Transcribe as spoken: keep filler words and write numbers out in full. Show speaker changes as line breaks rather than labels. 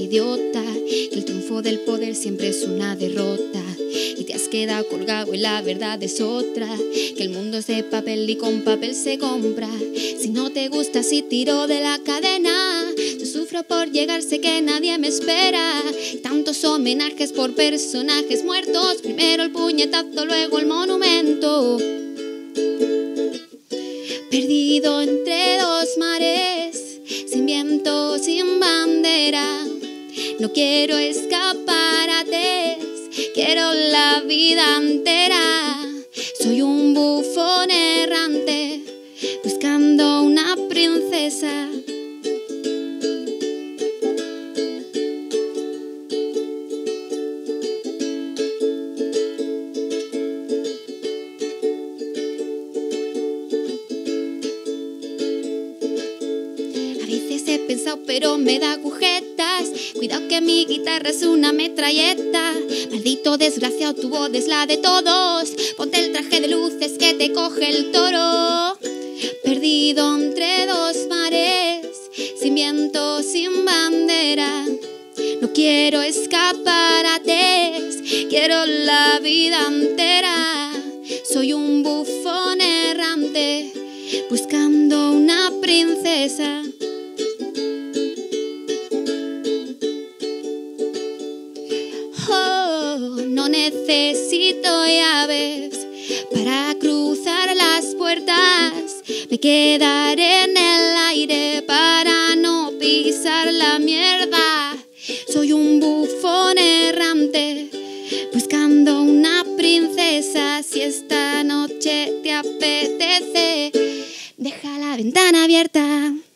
idiota, que el triunfo del poder siempre es una derrota y te has quedado colgado y la verdad es otra, que el mundo es de papel y con papel se compra. Si no te gusta, si tiro de la cadena, yo sufro por llegar, sé que nadie me espera. Tantos homenajes por personajes muertos, primero el puñetazo, luego el monumento. Perdido entre dos mares, sin viento, sin bandera. No quiero escaparates, quiero la vida entera. Soy un bufón errante, buscando una princesa. He pensado pero me da agujetas, cuidado que mi guitarra es una metralleta. Maldito desgraciado, tu voz es la de todos, ponte el traje de luces que te coge el toro. Perdido entre dos mares, sin viento, sin bandera. No quiero escaparates, quiero la vida entera. Soy un bufón errante, buscando una princesa. No necesito llaves para cruzar las puertas. Me quedaré en el aire para no pisar la mierda. Soy un bufón errante, buscando una princesa. Si esta noche te apetece, deja la ventana abierta.